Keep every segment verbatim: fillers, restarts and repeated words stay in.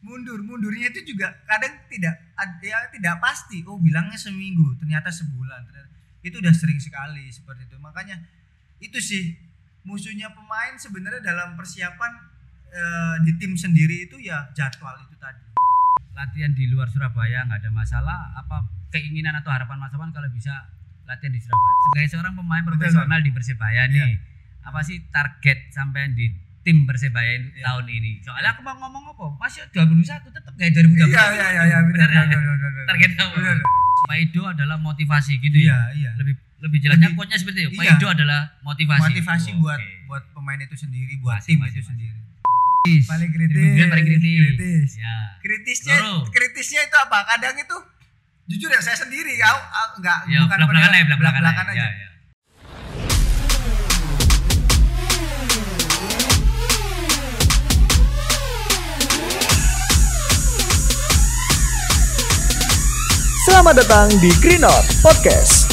mundur mundurnya itu juga kadang tidak ya tidak pasti. Oh bilangnya seminggu, ternyata sebulan. Ternyata, itu udah sering sekali seperti itu. Makanya itu sih musuhnya pemain sebenarnya dalam persiapan e, di tim sendiri itu ya jadwal itu tadi. Latihan di luar Surabaya nggak ada masalah. Apa keinginan atau harapan Mas Sofwan kalau bisa latihan di Surabaya? Sebagai seorang pemain profesional di Persebaya nih, ya. Apa sih target sampean di tim Persebaya ya. tahun ini? Soalnya aku mau ngomong apa? Masih dua ribu dua puluh satu tetap kayak dua ribu dua puluh. Iya iya iya ya, benar benar benar. Target apa? Paido adalah motivasi gitu ya. Iya, iya. Lebih lebih jelasnya quote-nya seperti itu. Iya. Paido adalah motivasi. Motivasi oh, buat okay. buat pemain itu sendiri, buat masih, tim masih, itu masih. sendiri. Paling kritis. Paling kritis. kritis. Ya. Kritisnya Loro. kritisnya itu apa? Kadang itu jujur ya saya sendiri ya enggak ya, bukan belak-belakan aja, belak-belakan aja. Ya, ya. Selamat datang di Green Out Podcast.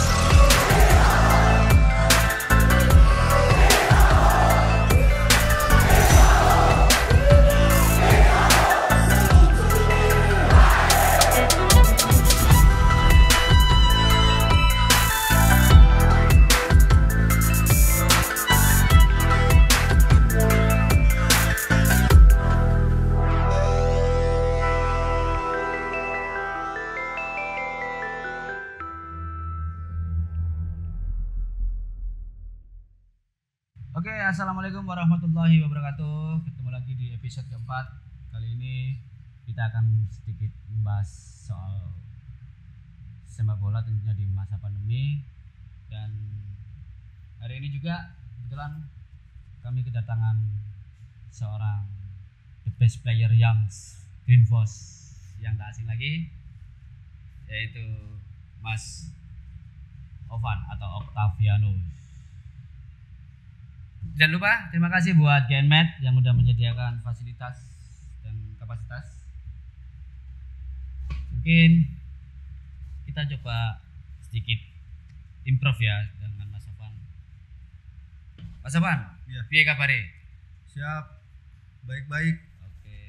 Oke, assalamualaikum warahmatullahi wabarakatuh. Ketemu lagi di episode keempat. Kali ini kita akan sedikit membahas soal sepak bola tentunya di masa pandemi. Dan hari ini juga kebetulan kami kedatangan seorang the best player yang Green Force yang tak asing lagi, yaitu Mas Ovan atau Octavianus. Jangan lupa terima kasih buat Genmed yang udah menyediakan fasilitas dan kapasitas. Mungkin kita coba sedikit improv ya dengan Mas Sofwan. Mas Sofwan, ya. Piye kabare? Siap, baik-baik. Oke.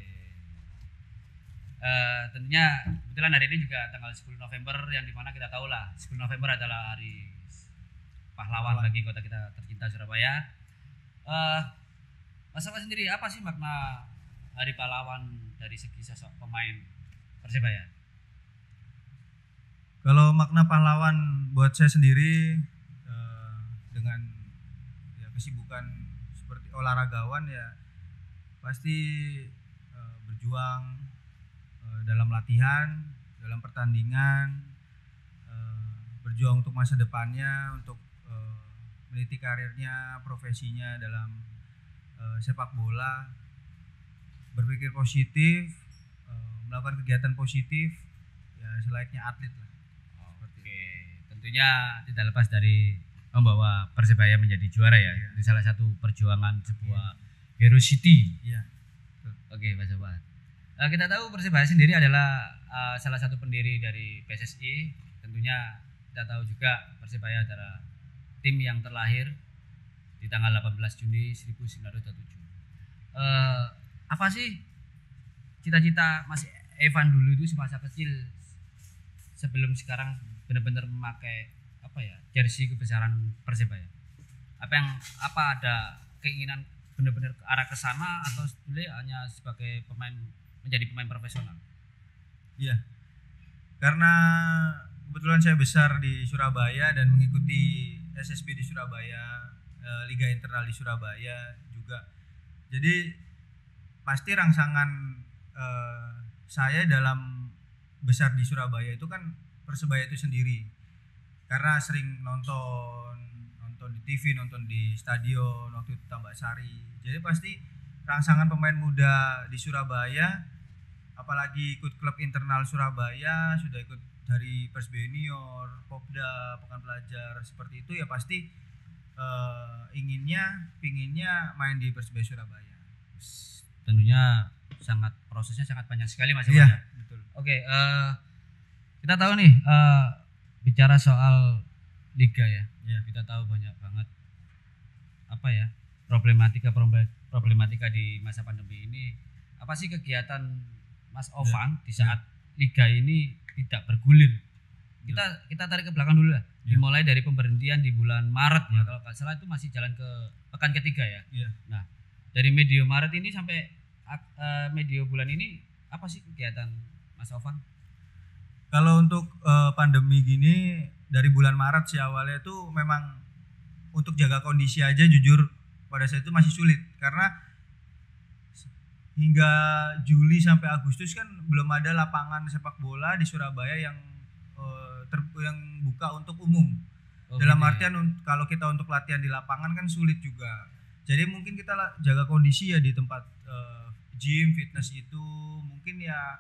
Uh, tentunya kebetulan hari ini juga tanggal sepuluh November yang dimana kita tahu lah sepuluh November adalah hari pahlawan Pahlawan. bagi kota kita tercinta Surabaya. Uh, Mas Sofwan sendiri apa sih makna Hari Pahlawan dari segi sosok pemain Persebaya? Kalau makna pahlawan buat saya sendiri uh, dengan ya, kesibukan seperti olahragawan ya pasti uh, berjuang uh, dalam latihan, dalam pertandingan, uh, berjuang untuk masa depannya, untuk meniti karirnya, profesinya dalam uh, sepak bola, berpikir positif, uh, melakukan kegiatan positif, ya selayaknya atlet lah. Oke, tentunya tidak lepas dari membawa Persebaya menjadi juara ya. ya. Itu salah satu perjuangan sebuah ya. Hero City. Iya. Oke, Mas Sobat. Uh, kita tahu Persebaya sendiri adalah uh, salah satu pendiri dari P S S I. Tentunya kita tahu juga Persebaya adalah tim yang terlahir di tanggal delapan belas Juni seribu sembilan ratus dua puluh tujuh. Uh, apa sih cita-cita Mas Evan dulu itu semasa kecil sebelum sekarang benar-benar memakai apa ya jersey kebesaran Persebaya? Apa yang apa ada keinginan benar-benar ke arah ke sana atau sebetulnya hanya sebagai pemain menjadi pemain profesional? Iya. Karena kebetulan saya besar di Surabaya dan mengikuti S S B di Surabaya, Liga Internal di Surabaya juga. Jadi pasti rangsangan eh, saya dalam besar di Surabaya itu kan Persebaya itu sendiri. Karena sering nonton, nonton di T V, nonton di stadion, waktu itu Tambak Sari. Jadi pasti rangsangan pemain muda di Surabaya, apalagi ikut klub internal Surabaya, sudah ikut dari Persebaya Junior, Popda, Pekan Pelajar seperti itu ya pasti uh, inginnya, pinginnya main di Persebaya Surabaya. Tentunya sangat prosesnya sangat banyak sekali Mas. Iya, betul. Oke, uh, kita tahu nih uh, bicara soal liga ya. Iya. Kita tahu banyak banget apa ya problematika problematika di masa pandemi ini apa sih kegiatan Mas Ovan ya. di saat ya. liga ini tidak bergulir? Kita ya. kita tarik ke belakang dulu lah. Ya. Dimulai dari pemberhentian di bulan Maret ya, kalau nggak salah itu masih jalan ke pekan ketiga ya. ya. Nah, dari medio Maret ini sampai uh, medio bulan ini apa sih kegiatan Mas Ovan? Kalau untuk uh, pandemi gini dari bulan Maret sih awalnya itu memang untuk jaga kondisi aja jujur pada saat itu masih sulit karena hingga Juli sampai Agustus kan belum ada lapangan sepak bola di Surabaya yang uh, ter, yang buka untuk umum. Oh, dalam gitu artian ya? Kalau kita untuk latihan di lapangan kan sulit juga. Jadi mungkin kita jaga kondisi ya di tempat uh, gym, fitness itu mungkin ya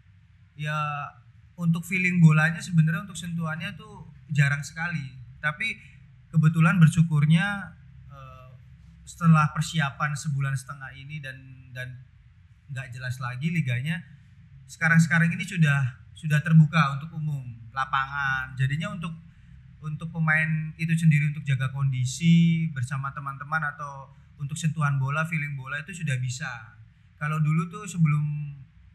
ya untuk feeling bolanya sebenarnya untuk sentuhannya tuh jarang sekali. Tapi kebetulan bersyukurnya uh, setelah persiapan sebulan setengah ini dan dan nggak jelas lagi liganya, sekarang-sekarang ini sudah sudah terbuka untuk umum lapangan. Jadinya untuk untuk pemain itu sendiri untuk jaga kondisi bersama teman-teman atau untuk sentuhan bola, feeling bola itu sudah bisa. Kalau dulu tuh sebelum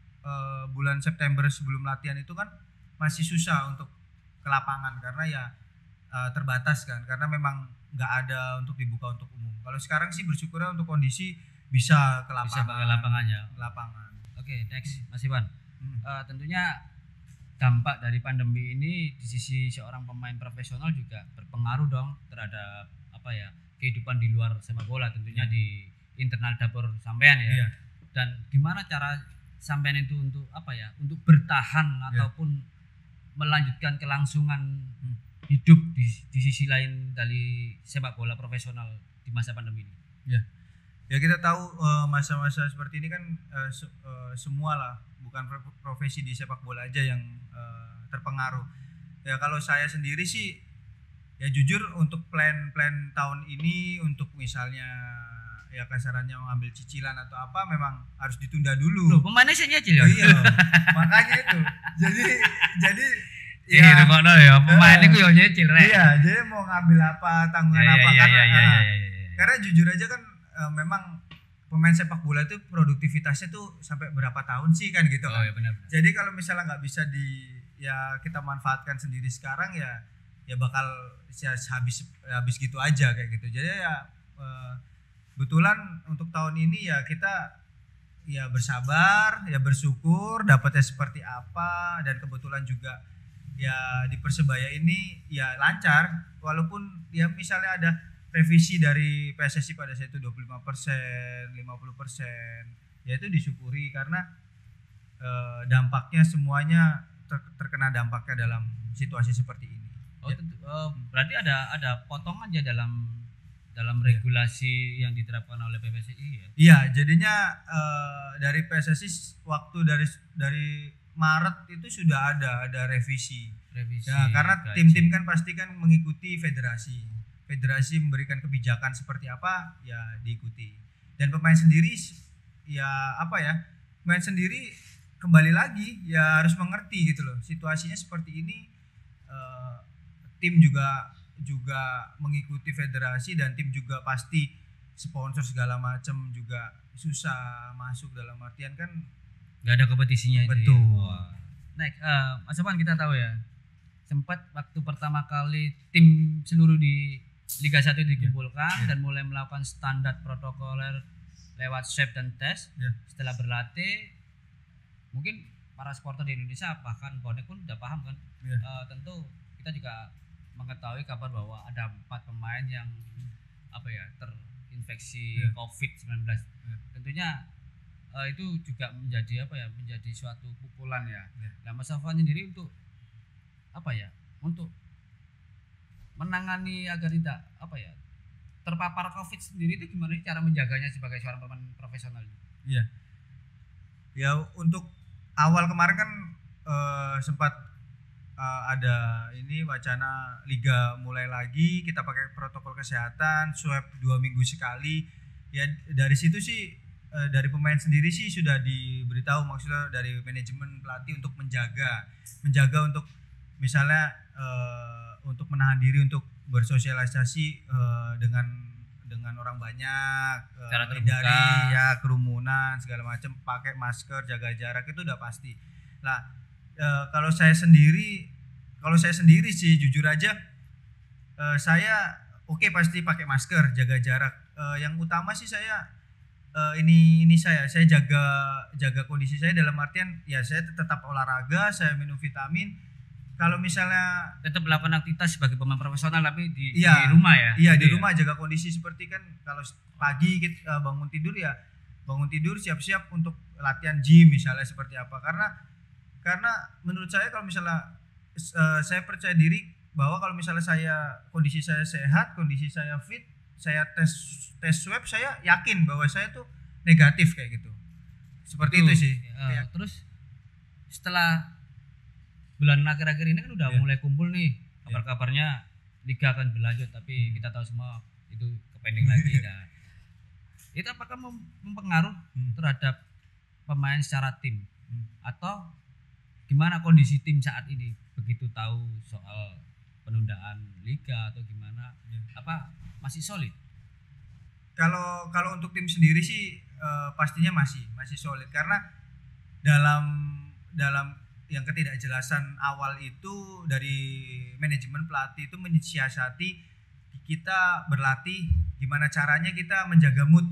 uh, bulan September sebelum latihan itu kan masih susah untuk ke lapangan karena ya uh, terbatas kan, karena memang nggak ada untuk dibuka untuk umum. Kalau sekarang sih bersyukurnya untuk kondisi bisa ke lapangan. Bisa ke lapangannya. Lapangan. Oke, okay, next Mas Iwan. Hmm. Uh, tentunya dampak dari pandemi ini di sisi seorang pemain profesional juga berpengaruh dong terhadap apa ya kehidupan di luar sepak bola, tentunya hmm. di internal dapur sampean ya. Yeah. Dan gimana cara sampean itu untuk apa ya untuk bertahan yeah. ataupun melanjutkan kelangsungan hmm. hidup di, di sisi lain dari sepak bola profesional di masa pandemi ini. Ya, ya kita tahu uh, masa-masa seperti ini kan uh, se- uh, semua lah, bukan profesi di sepak bola aja yang uh, terpengaruh. Ya kalau saya sendiri sih, ya jujur untuk plan-plan tahun ini untuk misalnya ya kasarannya mengambil cicilan atau apa memang harus ditunda dulu. Loh, pemainnya sih nyicil ya. Iya, makanya itu. Jadi jadi ya ngono ya, pemain itu yo nyicil rek. Iya, jadi mau ngambil apa, tanggungan ya, apa ya, karena ya, ya, ya, ya, ya. Karena jujur aja kan e, memang pemain sepak bola itu produktivitasnya tuh sampai berapa tahun sih kan gitu oh, kan. Ya benar, benar. Jadi kalau misalnya nggak bisa di ya kita manfaatkan sendiri sekarang ya ya bakal ya, habis habis gitu aja kayak gitu. Jadi ya e, kebetulan untuk tahun ini ya kita ya bersabar, ya bersyukur dapatnya seperti apa, dan kebetulan juga ya di Persebaya ini ya lancar walaupun ya misalnya ada revisi dari P S S I pada saat itu dua puluh lima persen, lima puluh persen, ya itu disyukuri karena eh, dampaknya semuanya ter- terkena dampaknya dalam situasi seperti ini. Oh, ya. tentu, uh, berarti ada ada potongan ya dalam dalam regulasi yang diterapkan oleh P S S I ya? Iya, jadinya uh, dari P S S I waktu dari dari Maret itu sudah ada ada revisi. Revisi. Ya, karena gaji. Tim-tim kan pasti kan mengikuti federasi. Federasi memberikan kebijakan seperti apa ya diikuti. Dan pemain sendiri ya apa ya? Pemain sendiri kembali lagi ya harus mengerti gitu loh. Situasinya seperti ini, uh, tim juga juga mengikuti federasi dan tim juga pasti sponsor segala macam juga susah masuk, dalam artian kan nggak ada kompetisinya. Betul. Itu ya. Next, uh, Mas Ovan kita tahu ya sempat waktu pertama kali tim seluruh di Liga satu dikumpulkan yeah. dan mulai melakukan standar protokoler lewat swab dan tes. Yeah. Setelah berlatih mungkin para supporter di Indonesia bahkan bonek pun udah paham kan. Yeah. Uh, tentu kita juga mengetahui kabar bahwa ada empat pemain yang apa ya terinfeksi yeah. covid sembilan belas. Yeah. Tentunya uh, itu juga menjadi apa ya menjadi suatu pukulan ya. Yeah. Nah, Mas Ovan sendiri untuk apa ya untuk menangani agar tidak apa ya terpapar covid sendiri itu gimana sih cara menjaganya sebagai seorang pemain profesional? Iya. Ya untuk awal kemarin kan uh, sempat uh, ada ini wacana liga mulai lagi, kita pakai protokol kesehatan, swab dua minggu sekali. Ya dari situ sih uh, dari pemain sendiri sih sudah diberitahu, maksudnya dari manajemen pelatih untuk menjaga, menjaga untuk misalnya uh, untuk menahan diri untuk bersosialisasi uh, dengan dengan orang banyak, eh, Secara hindari terbuka. ya kerumunan segala macam, pakai masker, jaga jarak itu udah pasti. Nah, eh, kalau saya sendiri kalau saya sendiri sih jujur aja, eh, saya oke pasti pakai masker, jaga jarak. Eh, yang utama sih saya eh, ini ini saya saya jaga jaga kondisi saya dalam artian ya saya tetap olahraga, saya minum vitamin. Kalau misalnya Tetap melakukan aktivitas sebagai pemain profesional tapi di, Iya, di rumah ya. iya di Gitu ya? rumah jaga kondisi seperti kan kalau pagi kita eh, bangun tidur ya bangun tidur siap-siap untuk latihan gym misalnya seperti apa, karena karena menurut saya kalau misalnya eh, saya percaya diri bahwa kalau misalnya saya kondisi saya sehat, kondisi saya fit, saya tes tes swab, saya yakin bahwa saya tuh negatif kayak gitu. Seperti itu Tuh, sih. ya, Kayak- terus setelah bulan akhir-akhir ini kan udah Ya. mulai kumpul nih kabar-kabarnya liga akan berlanjut, tapi kita tahu semua itu kepending lagi. Nah, itu apakah mem- mempengaruh Hmm. terhadap pemain secara tim Hmm. atau gimana kondisi tim saat ini begitu tahu soal penundaan liga atau gimana? Ya. Apa masih solid? Kalau kalau untuk tim sendiri sih eh, pastinya masih masih solid, karena dalam dalam yang ketidakjelasan awal itu dari manajemen pelatih itu mensiasati kita berlatih gimana caranya kita menjaga mood.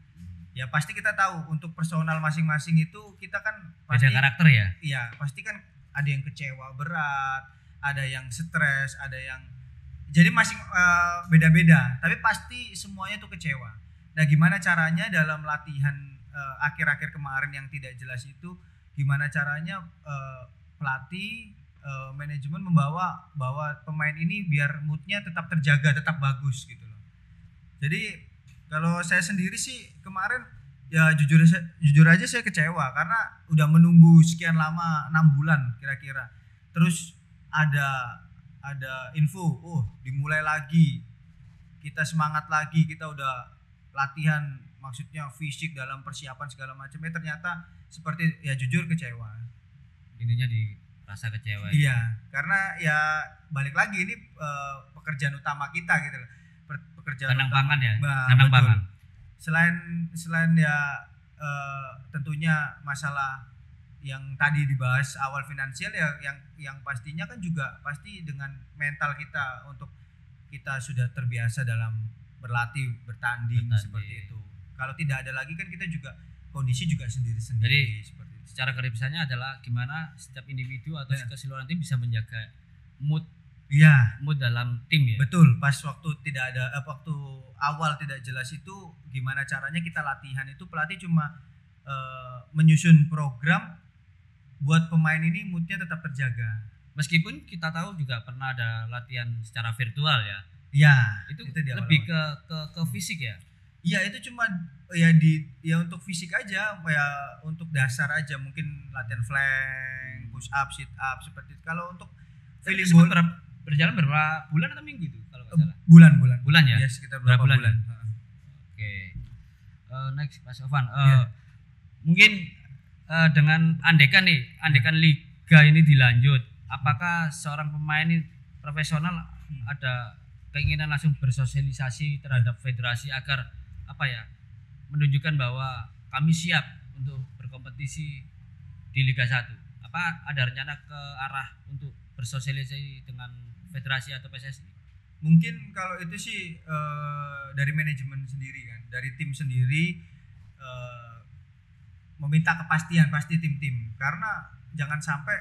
Ya pasti kita tahu untuk personal masing-masing itu kita kan pasti Beda karakter ya? iya pasti kan ada yang kecewa berat, ada yang stres, ada yang jadi masing eh, beda-beda, tapi pasti semuanya tuh kecewa. Nah, gimana caranya dalam latihan eh, akhir-akhir kemarin yang tidak jelas itu, gimana caranya eh, pelatih eh, manajemen membawa bahwa pemain ini biar moodnya tetap terjaga, tetap bagus gitu loh. Jadi kalau saya sendiri sih kemarin ya jujur jujur aja saya kecewa karena udah menunggu sekian lama, enam bulan kira-kira. Terus ada ada info, oh dimulai lagi, kita semangat lagi, kita udah latihan, maksudnya fisik dalam persiapan segala macamnya, ternyata seperti ya jujur kecewa. Intinya di rasa kecewa. Iya, karena ya balik lagi ini eh, pekerjaan utama kita gitu loh. Per- pekerjaan Kandang utama. pangan ya? Nah, Kandang betul. pangan. Selain selain ya eh, tentunya masalah yang tadi dibahas awal finansial ya, yang yang pastinya kan juga pasti dengan mental kita untuk kita sudah terbiasa dalam berlatih, bertanding, Bertanding. seperti itu. Kalau tidak ada lagi kan kita juga kondisi juga sendiri-sendiri Jadi, seperti itu. Secara garis besarnya adalah gimana setiap individu atau Ya. keseluruhan tim bisa menjaga mood Iya, mood dalam tim ya. betul. Pas waktu tidak ada eh, waktu awal tidak jelas itu gimana caranya kita latihan itu pelatih cuma eh, menyusun program buat pemain ini moodnya tetap terjaga. Meskipun kita tahu juga pernah ada latihan secara virtual ya. Ya, Itu, di lebih awal-awal. ke, ke ke fisik ya. Iya, itu cuma ya di ya untuk fisik aja, ya untuk dasar aja, mungkin latihan flank, push up, sit up seperti itu. Kalau untuk Tapi feeling sempat ball ber- berjalan berapa bulan atau minggu itu kalau nggak salah. bulan-bulan. Bulan ya? Ya sekitar Berapa berapa bulan bulan. ya? Heeh. Oke. Eh, next Mas Ovan. Eh, Iya. Mungkin eh, dengan andekan nih, andekan liga ini dilanjut, apakah seorang pemain ini profesional Hmm. ada keinginan langsung bersosialisasi terhadap federasi agar apa ya, menunjukkan bahwa kami siap untuk berkompetisi di Liga satu. Apa ada rencana ke arah untuk bersosialisasi dengan federasi atau P S S I? Mungkin kalau itu sih eh, dari manajemen sendiri kan, dari tim sendiri eh, meminta kepastian pasti tim-tim, karena jangan sampai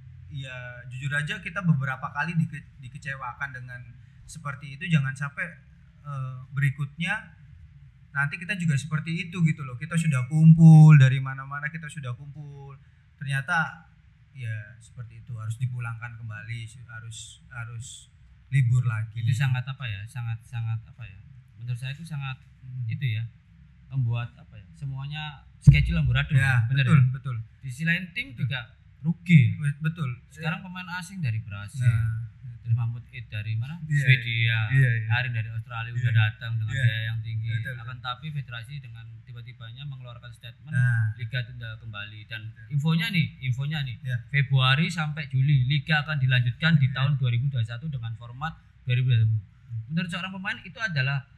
ya jujur aja kita beberapa kali dike- dikecewakan dengan seperti itu, jangan sampai eh, berikutnya nanti kita juga seperti itu gitu loh. Kita sudah kumpul dari mana-mana, kita sudah kumpul, ternyata ya seperti itu, harus dipulangkan kembali, harus harus libur lagi. Itu sangat apa ya? Sangat sangat apa ya? Menurut saya itu sangat Hmm. itu ya, membuat apa ya? Semuanya schedule amburadul. Ya, Bener betul, ya? betul. Di sisi lain tim juga rugi. Be- Betul. Sekarang pemain asing dari Brasil, Nah, terus Mahmud Id dari mana? Iya, Swedia, iya, iya. Arin dari Australia Iya. udah datang dengan Iya. biaya yang tinggi. Betul, Akan tapi federasi dengan tiba-tibanya mengeluarkan statement nah, liga tunda kembali, dan Betul. infonya nih, infonya nih, Iya. Februari sampai Juli liga akan dilanjutkan di Iya. tahun dua ribu dua puluh satu dengan format dua ribu dua puluh. Menurut seorang pemain itu adalah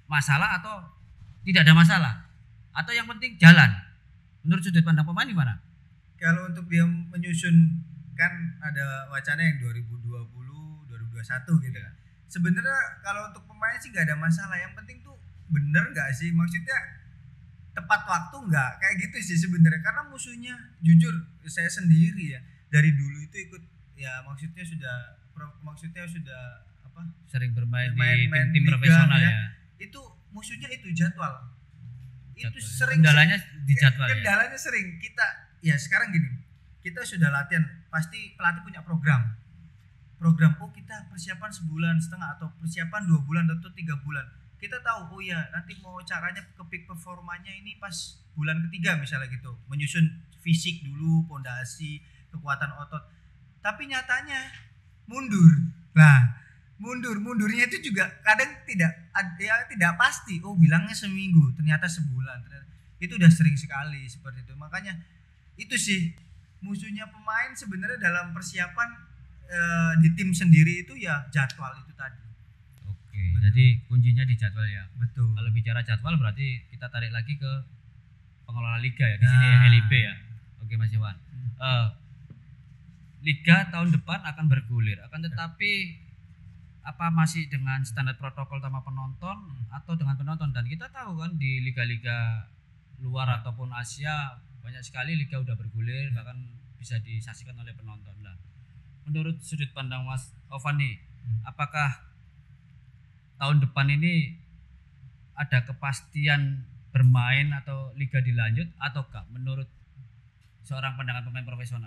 masalah atau tidak ada masalah? Atau yang penting jalan? Menurut sudut pandang pemain gimana? Kalau untuk dia menyusun, kan ada wacana yang dua ribu dua puluh dua ribu dua puluh satu gitu kan. Sebenarnya kalau untuk pemain sih nggak ada masalah, yang penting tuh bener nggak sih, maksudnya tepat waktu nggak, kayak gitu sih sebenarnya. Karena musuhnya jujur saya sendiri ya dari dulu itu ikut ya, maksudnya sudah maksudnya sudah apa Sering bermain main, di main tim-tim liga, profesional ya. ya. Itu musuhnya itu jadwal. Itu Jadwal. sering Kendalanya di jadwal ya. kendalanya sering kita ya sekarang gini, kita sudah latihan, pasti pelatih punya program program oh kita persiapan sebulan setengah atau persiapan dua bulan atau tiga bulan, kita tahu oh ya nanti mau caranya ke peak performanya ini pas bulan ketiga misalnya gitu, menyusun fisik dulu, pondasi, kekuatan otot. Tapi nyatanya mundur lah, mundur mundurnya itu juga kadang tidak ya tidak pasti, oh bilangnya seminggu ternyata sebulan, ternyata itu udah sering sekali seperti itu. Makanya itu sih musuhnya pemain sebenarnya dalam persiapan e, di tim sendiri itu ya jadwal itu tadi. Oke, jadi kuncinya di jadwal ya. Betul. Kalau bicara jadwal berarti kita tarik lagi ke pengelola liga ya di Nah. sini ya, L I B ya. Oke Mas Iwan. Hmm. Eh, liga tahun depan akan bergulir, akan tetapi apa masih dengan standar protokol tanpa penonton atau dengan penonton? Dan kita tahu kan di liga-liga luar ataupun Asia banyak sekali liga udah bergulir, bahkan bisa disaksikan oleh penonton lah. Menurut sudut pandang Mas Ovan nih, apakah tahun depan ini ada kepastian bermain atau liga dilanjut ataukah menurut seorang pandangan pemain profesional?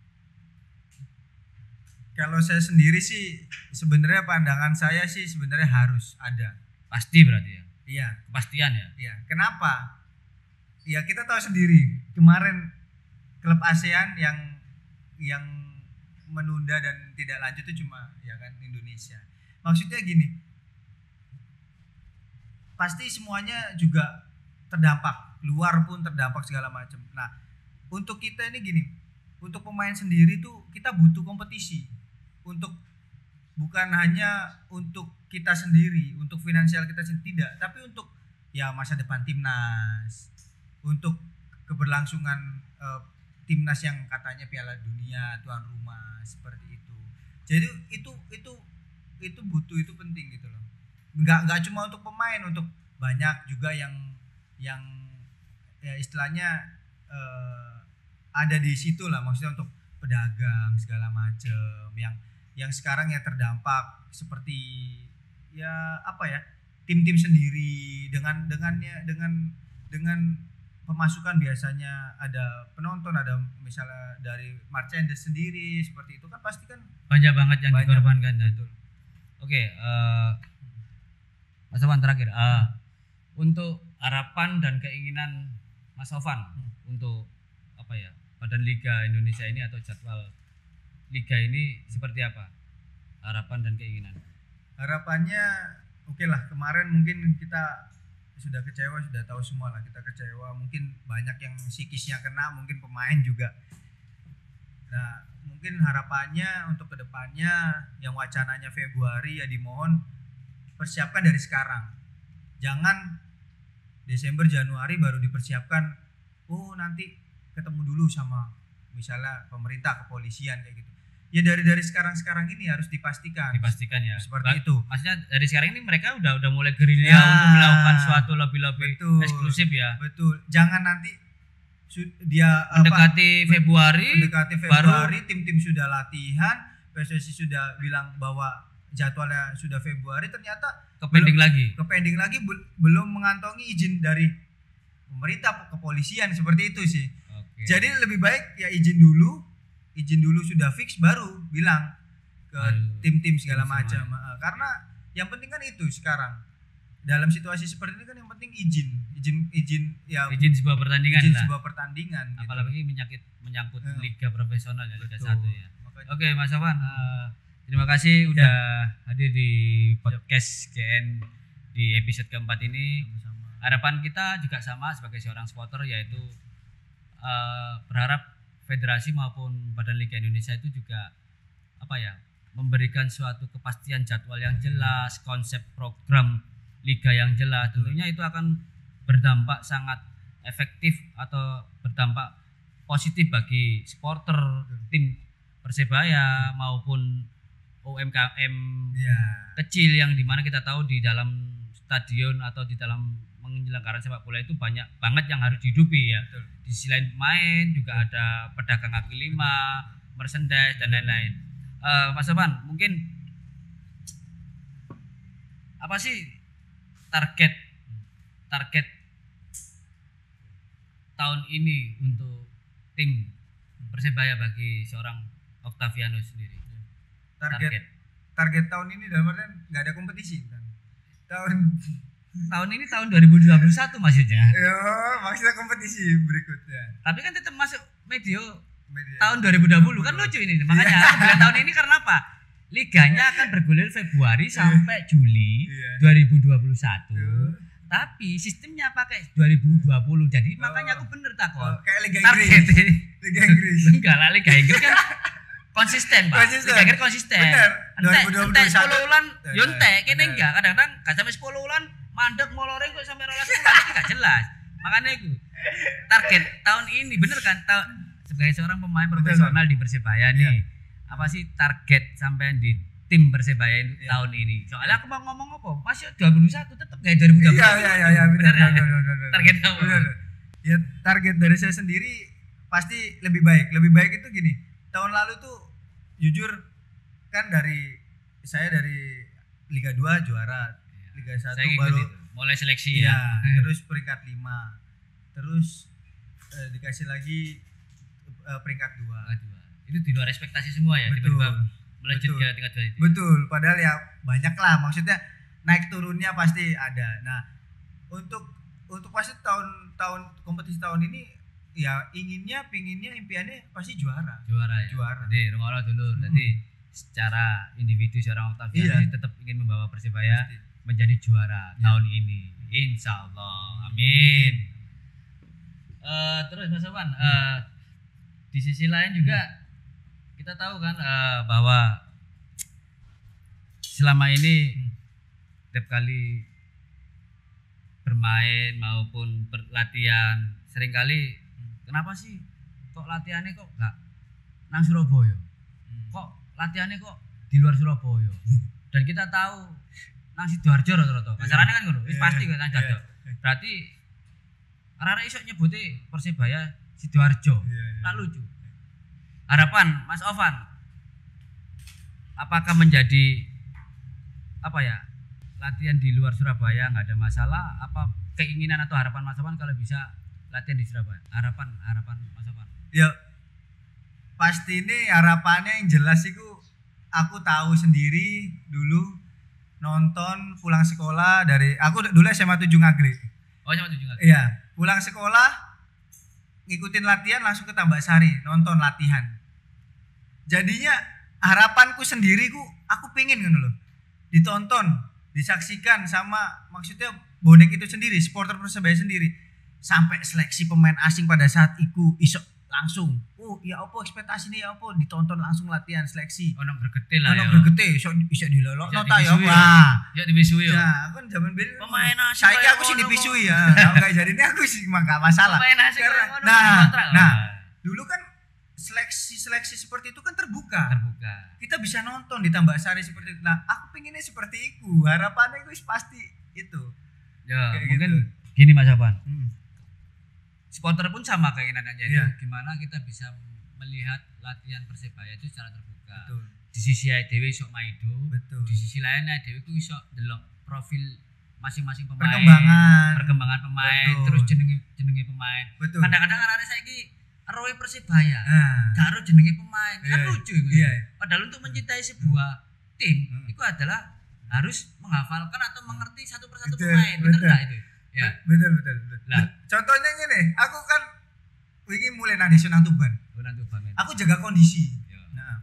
Kalau saya sendiri sih sebenarnya pandangan saya sih sebenarnya harus ada. Pasti berarti ya. Iya, Kepastian ya. iya. Kenapa? Ya kita tahu sendiri kemarin klub ASEAN yang yang menunda dan tidak lanjut itu cuma ya kan Indonesia. Maksudnya gini, pasti semuanya juga terdampak, luar pun terdampak segala macam. Nah, untuk kita ini gini, untuk pemain sendiri tuh kita butuh kompetisi. Untuk bukan hanya untuk kita sendiri, untuk finansial kita sendiri tidak, tapi untuk ya masa depan timnas, untuk keberlangsungan uh, timnas yang katanya Piala Dunia tuan rumah seperti itu. Jadi itu itu itu butuh, itu penting gitu loh. Enggak enggak cuma untuk pemain, untuk banyak juga yang yang ya istilahnya uh, ada di situ lah, maksudnya untuk pedagang segala macam yang yang sekarang ya terdampak seperti ya apa ya, tim-tim sendiri dengan dengannya dengan dengan pemasukan biasanya ada penonton, ada misalnya dari merchandise sendiri seperti itu kan, pasti kan Banyak banget yang banyak. dikorbankan. Dan Betul. oke, eh, Mas Ovan terakhir, eh, untuk harapan dan keinginan Mas Ovan Hmm. untuk apa ya, Badan Liga Indonesia ini atau jadwal liga ini seperti apa? Harapan dan keinginan. Harapannya oke lah, kemarin mungkin kita sudah kecewa, sudah tahu semua lah kita kecewa, mungkin banyak yang psikisnya kena, mungkin pemain juga. Nah mungkin harapannya untuk kedepannya yang wacananya Februari ya dimohon persiapkan dari sekarang, jangan Desember Januari baru dipersiapkan, oh nanti ketemu dulu sama misalnya pemerintah, kepolisian kayak gitu. Ya dari dari sekarang-sekarang ini harus dipastikan. Dipastikan ya. Seperti Ba- itu. Maksudnya dari sekarang ini mereka udah udah mulai gerilya Ya, untuk melakukan suatu lobby-lobby betul. eksklusif ya. Betul. Jangan nanti su- dia Mendekati apa, Februari, mendekati Februari tim-tim sudah latihan, P S S I sudah bilang bahwa jadwalnya sudah Februari, ternyata kepending belum- lagi. kepending lagi bel- belum mengantongi izin dari pemerintah, kepolisian, seperti itu sih. Oke. Jadi lebih baik ya izin dulu, izin dulu sudah fix baru bilang ke Baru tim-tim segala tim macam. semuanya. Eh, Karena yang penting kan itu sekarang. Dalam situasi seperti ini kan yang penting izin, izin izin ya izin sebuah pertandingan izin lah. sebuah pertandingan gitu. Apalagi menyangkut menyangkut Eh, liga profesional ya, Liga Betul. satu ya. Makanya Oke Mas Ovan, eh, terima kasih udah hadir di podcast G N di episode keempat ini. sama-sama. Harapan kita juga sama sebagai seorang supporter, yaitu eh, berharap federasi maupun Badan Liga Indonesia itu juga apa ya, memberikan suatu kepastian jadwal yang jelas, konsep program liga yang jelas, tentunya itu akan berdampak sangat efektif atau berdampak positif bagi supporter tim Persebaya maupun U M K M ya. kecil yang dimana kita tahu di dalam stadion atau di dalam penyelenggaraan sepak bola itu banyak banget yang harus dihidupi ya. Betul. Di sisi lain pemain juga ada pedagang kaki lima, merchandise dan lain-lain. Uh, Mas Sofan, mungkin apa sih target target tahun ini untuk tim Persebaya bagi seorang Octavianus sendiri? Target target, target tahun ini dalam artian nggak ada kompetisi kan? Tahun tahun ini tahun dua ribu dua puluh satu maksudnya. Ya, maksudnya kompetisi berikutnya. Tapi kan tetap masuk medio, Media. tahun dua ribu dua puluh kan lucu ini. Makanya aku bilang tahun ini karena apa? Liganya akan bergulir Februari sampai Juli Iya. dua ribu dua puluh satu. Tuh. Tapi sistemnya pakai dua ribu dua puluh. Jadi Oh. makanya aku bener takon. Oh, kayak Liga Target. Inggris. Liga Inggris. Enggak lah, Liga Inggris kan konsisten, Pak. Konsisten. Liga Inggris konsisten. Bener. Entek dua ribu dua puluh entek satu. sepuluh bulan yo entek kene Bener. enggak. Kadang-kadang gak sampai sepuluh bulan mandek molore kok sampai rolas bulan iki gak jelas. Makanya itu target tahun ini bener kan tahun sebagai seorang pemain profesional di Persebaya nih. Iya. Apa sih target sampean di tim Persebaya ini Iya. tahun ini? Soalnya aku mau ngomong apa? Masih dua ribu dua puluh satu tetap kayak dua ribu dua puluh. Iya iya iya iya benar ya? benar benar, benar. Target apa? Benar. Ya target dari saya sendiri pasti lebih baik. Lebih baik itu gini. Tahun lalu tuh jujur kan dari saya dari Liga dua juara. Liga satu Saya baru baru mulai seleksi iya, ya. terus peringkat lima. Terus eh, dikasih lagi eh, peringkat dua. Dua. Itu di luar ekspektasi semua ya, Betul. tiba-tiba melejit Betul. ke tingkat dua itu. Betul, padahal ya banyak lah maksudnya naik turunnya pasti ada. Nah, untuk untuk pasti tahun-tahun kompetisi tahun ini ya inginnya, pinginnya, impiannya pasti juara. Juara ya. Juara. Jadi rumah dulu, Hmm. nanti secara individu seorang Octavianus Iya. ini tetap ingin membawa Persebaya Pasti. menjadi juara Iya. tahun ini. Insya Allah, amin. Eh, terus Mas Sofan, eh, di sisi lain juga kita tahu kan eh, bahwa selama ini setiap kali bermain maupun berlatihan seringkali kenapa sih kok latihannya kok gak nang Surabaya, kok latihannya kok di luar Surabaya, dan kita tahu nang Sidoarjo rata-rata kasarannya kan ngono wis Iya, pasti kan nang iya, Sidoarjo. Berarti arek-arek iso nyebute Persebaya Sidoarjo. Iya, iya. Tak lucu. Harapan Mas Ovan apakah menjadi apa ya, latihan di luar Surabaya nggak ada masalah, apa keinginan atau harapan Mas Ovan kalau bisa latihan di Surabaya? Harapan harapan Mas Ovan. Ya pasti ini harapannya yang jelas itu aku tahu sendiri dulu nonton pulang sekolah dari aku dulu S M A tujuh Ngagli. Oh sama tujuh kali. Iya, pulang sekolah ngikutin latihan langsung ke Tambak Sari nonton latihan. Jadinya harapanku sendiri ku aku pengen ngono loh. Ditonton, disaksikan sama maksudnya bonek itu sendiri, supporter Persebaya sendiri. Sampai seleksi pemain asing pada saat itu iso langsung. Oh, ya apa ekspektasine ya apa ditonton langsung latihan seleksi. Ono gregetil lah Ono ya. gregete iso iso dilolok Bisa nota ya. dipisui ya. Wah. Ya dipisui ya. Ya, aku kan zaman biyen Pemain asing saiki kayak aku sih ngono dipisui ya. Enggak jadi ini aku sih mah enggak masalah. Pemain asing Karena- kayak ngono nah, di kontrak. nah, Wah, dulu kan seleksi-seleksi seperti itu kan terbuka. terbuka. Kita bisa nonton di Tambak Sari seperti itu. Nah, aku pengennya seperti itu. Harapannya gue pasti itu. Ya, Kayak mungkin gitu. gini Mas Ovan. Hmm. Supporter pun sama keinginannya itu Iya. gimana kita bisa melihat latihan Persebaya itu secara terbuka. Betul. Di sisi dhewe iso maido, Betul. di sisi lainnya dhewe ku iso delok profil masing-masing pemain, Perkembangan. perkembangan pemain, Betul. terus jenenge jenenge pemain. Betul. Kadang-kadang anak-anak saiki eroe Persebaya, Nah, karo jenenge pemain. Kan Iya. lucu itu. Iya. Padahal untuk mencintai sebuah tim Hmm. itu adalah harus menghafalkan atau mengerti satu persatu Betul, pemain. Betul betul. enggak itu? Ya. betul betul. betul. Lah. Contohnya gini, aku kan wingi mulai nang desa nang Tuban. Oh, nanti banget. Aku jaga kondisi. Ya. Nah,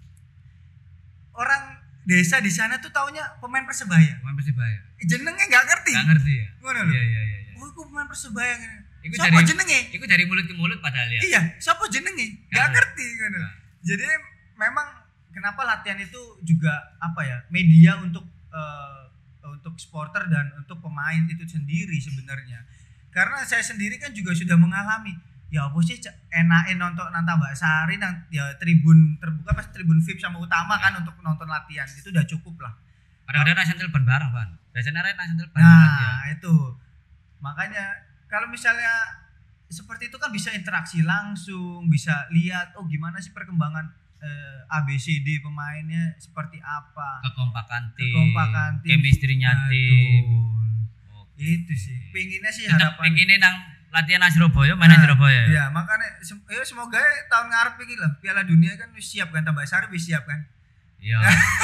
orang desa di sana tuh taunya pemain Persebaya. Pemain Persebaya. Jenenge nggak ngerti. Gak ngerti ya? Ngono lho. Iya iya iya. iya. Oh, aku pemain Persebaya ngene. Iku Siapa dari jenenge? Iku dari mulut ke mulut padahal ya. Iya, siapa jenenge? Gak Nggak ngerti ngono. Nah. Jadi memang kenapa latihan itu juga apa ya? Media untuk eh, untuk supporter dan untuk pemain itu sendiri sebenarnya. Karena saya sendiri kan juga sudah mengalami, ya apa sih enakin nonton nang Tambak Sari nang ya tribun terbuka pas tribun V I P sama utama kan untuk nonton latihan itu udah cukup lah. Kadang-kadang nasional ban bareng, Pan. Biasanya ada nasional ban. Nah, itu. Makanya kalau misalnya seperti itu kan bisa interaksi langsung, bisa lihat oh gimana sih perkembangan eh, A B C D pemainnya seperti apa. Kekompakan tim, Kekompakan tim, chemistry-nya tim. Itu sih. Pengennya sih Tetap harapan. pengennya nang latihan nang Surabaya, main nang Surabaya. Iya, makanya sem- ya semoga ya tahun ngarep iki lah Piala Dunia kan wis siap kan, Tambak Sari wis siap kan. Iya.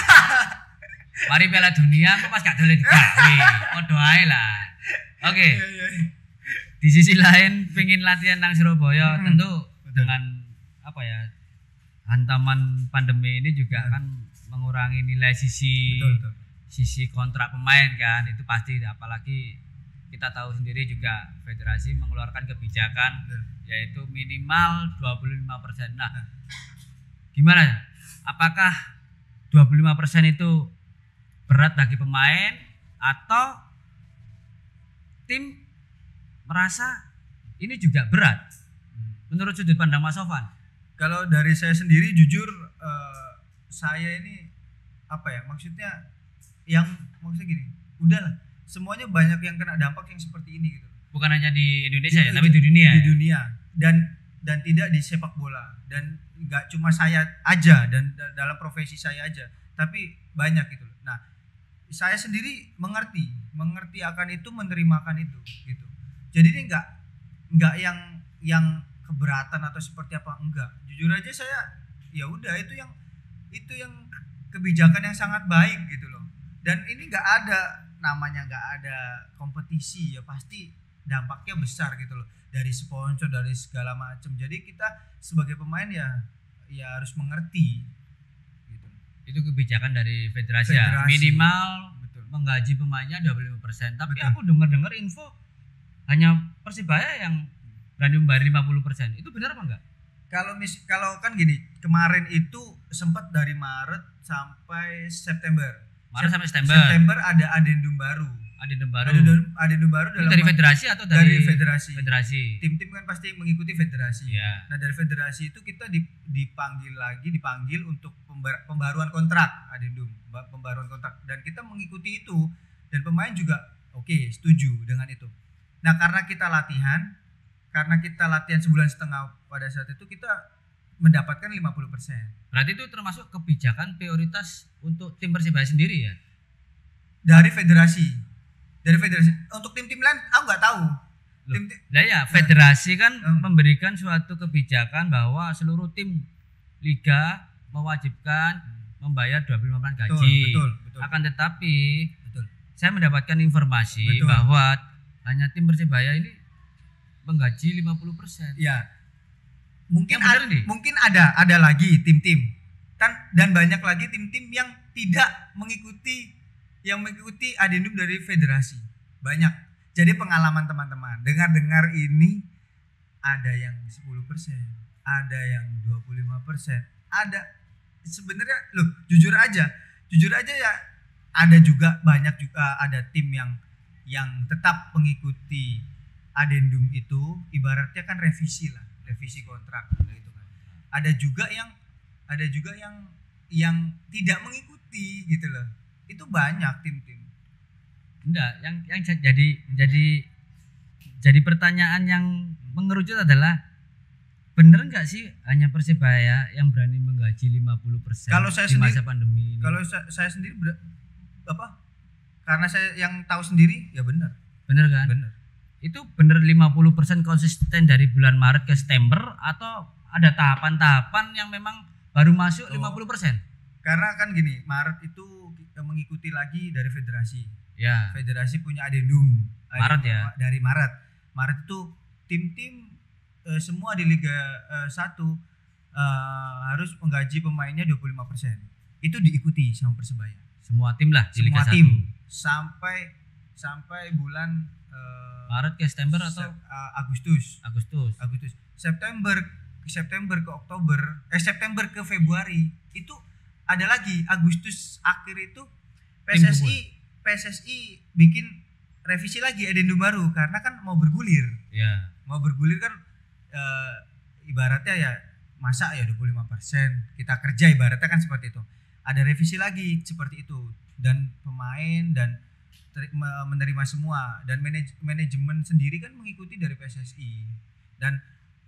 Mari Piala Dunia kok pas gak boleh digawe. Padha ae lah. Oke. Iya, iya. Di sisi lain pengen latihan nang Surabaya Hmm, tentu betul. dengan apa ya? Hantaman pandemi ini juga Hmm. akan mengurangi nilai sisi Betul, betul. sisi kontrak pemain kan, itu pasti, apalagi kita tahu sendiri juga federasi mengeluarkan kebijakan Betul. yaitu minimal dua puluh lima persen. Nah, Nah. gimana? Apakah dua puluh lima persen itu berat bagi pemain atau tim merasa ini juga berat? Menurut sudut pandang Mas Sofan? Kalau dari saya sendiri jujur eh, saya ini apa ya maksudnya yang maksudnya gini, udahlah semuanya banyak yang kena dampak yang seperti ini gitu. Bukan hanya di Indonesia Di- ya, tapi di dunia. Di ya? dunia dan dan tidak di sepak bola dan nggak cuma saya aja dan da- dalam profesi saya aja, tapi banyak gitu. Nah, saya sendiri mengerti, mengerti akan itu, menerimakan itu gitu. Jadi ini nggak nggak yang yang keberatan atau seperti apa, enggak. Jujur aja saya ya udah itu yang itu yang kebijakan yang sangat baik gitu loh. Dan ini nggak ada namanya, nggak ada kompetisi ya pasti dampaknya besar gitu loh, dari sponsor, dari segala macam. Jadi kita sebagai pemain ya ya harus mengerti gitu. Itu kebijakan dari federasi, ya, Federasi. minimal Betul. menggaji pemainnya dua puluh lima persen. Tapi Betul. aku dengar-dengar info hanya Persibaya yang berani membayar lima puluh persen. Itu benar apa enggak? Kalau mis kalau kan gini, kemarin itu sempat dari Maret sampai September. Maret Sep- sampai September. September ada adendum baru. Adendum baru. Adendum, adendum baru Itu dalam dari federasi atau dari, dari federasi. federasi? Tim-tim kan pasti mengikuti federasi. Iya. Nah, dari federasi itu kita dip- dipanggil lagi, dipanggil untuk pembar- pembaruan kontrak, adendum, ba- pembaruan kontrak, dan kita mengikuti itu, dan pemain juga oke, setuju dengan itu. Nah, karena kita latihan, karena kita latihan sebulan setengah pada saat itu kita mendapatkan lima puluh persen Berarti itu termasuk kebijakan prioritas untuk tim Persibaya sendiri ya? dari federasi. Dari federasi. Untuk tim-tim lain aku nggak tahu. Loh, Tim-tim Lah ya, federasi kan Hmm. memberikan suatu kebijakan bahwa seluruh tim liga mewajibkan membayar dua puluh lima persen betul, gaji. betul, betul. Akan tetapi Betul. saya mendapatkan informasi Betul. bahwa hanya tim Persibaya ini menggaji lima puluh persen. Ya. Mungkin Yang benar ad- nih? mungkin ada ada lagi tim-tim. Kan dan banyak lagi tim-tim yang tidak mengikuti yang mengikuti adendum dari federasi. Banyak. Jadi pengalaman teman-teman, dengar-dengar ini ada yang sepuluh persen, ada yang dua puluh lima persen, ada sebenarnya loh, jujur aja, jujur aja ya ada juga banyak juga ada tim yang yang tetap mengikuti adendum itu, ibaratnya kan revisi lah, revisi kontrak gitu kan. Ada juga yang ada juga yang yang tidak mengikuti gitu loh. Itu banyak tim-tim. Enggak, yang yang jadi jadi jadi pertanyaan yang mengerucut adalah bener enggak sih hanya Persibaya yang berani menggaji lima puluh persen Kalau saya di masa sendiri- pandemi ini? Kalau saya, saya sendiri ber, apa? Karena saya yang tahu sendiri ya benar. Bener kan? Benar. Itu bener lima puluh persen konsisten dari bulan Maret ke September atau ada tahapan-tahapan yang memang baru masuk Oh. lima puluh persen? Karena kan gini, Maret itu kita mengikuti lagi dari federasi. Ya. Federasi punya adendum Maret ya? dari Maret. Maret itu tim-tim eh, semua di Liga eh, satu eh, harus menggaji pemainnya dua puluh lima persen. Itu diikuti sama Persebaya. Semua tim lah di Semua Liga tim satu. sampai sampai bulan eh, Maret ke September atau Sep- eh, Agustus. Agustus? Agustus. September September ke Oktober, eh September ke Februari itu ada lagi. Agustus akhir itu P S S I P S S I bikin revisi lagi addendum baru karena kan mau bergulir. Ya. Mau bergulir kan e, ibaratnya ya masa ya dua puluh lima persen kita kerja ibaratnya kan seperti itu. Ada revisi lagi seperti itu dan pemain dan ter, menerima semua dan manaj, manajemen sendiri kan mengikuti dari P S S I dan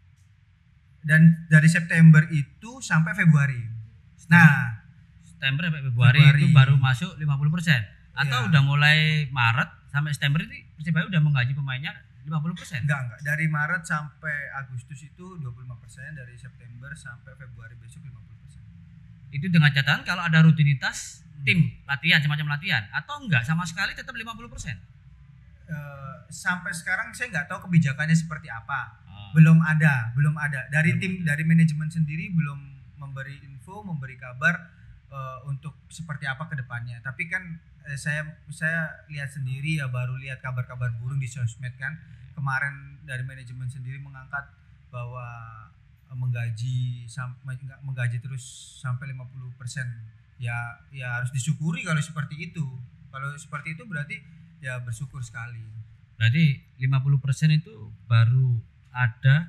dan dari September itu sampai Februari. Nah, September sampai Februari, Februari itu baru masuk lima puluh persen atau ya. Udah mulai Maret sampai September ini Persebaya udah menggaji pemainnya lima puluh persen? Enggak, enggak. Dari Maret sampai Agustus itu dua puluh lima persen, dari September sampai Februari besok lima puluh persen. Itu dengan catatan kalau ada rutinitas hmm. tim latihan, semacam latihan atau enggak sama sekali tetap lima puluh persen? Uh, sampai sekarang saya nggak tahu kebijakannya seperti apa. Oh. Belum ada, belum ada. Dari belum tim ada. Dari manajemen sendiri belum memberi info, memberi kabar uh, untuk seperti apa ke depannya. Tapi kan eh, saya saya lihat sendiri ya, baru lihat kabar-kabar burung di sosmed kan. Kemarin dari manajemen sendiri mengangkat bahwa uh, menggaji sampai menggaji terus sampai lima puluh persen. Ya ya harus disyukuri kalau seperti itu. Kalau seperti itu berarti ya bersyukur sekali. Berarti lima puluh persen itu baru ada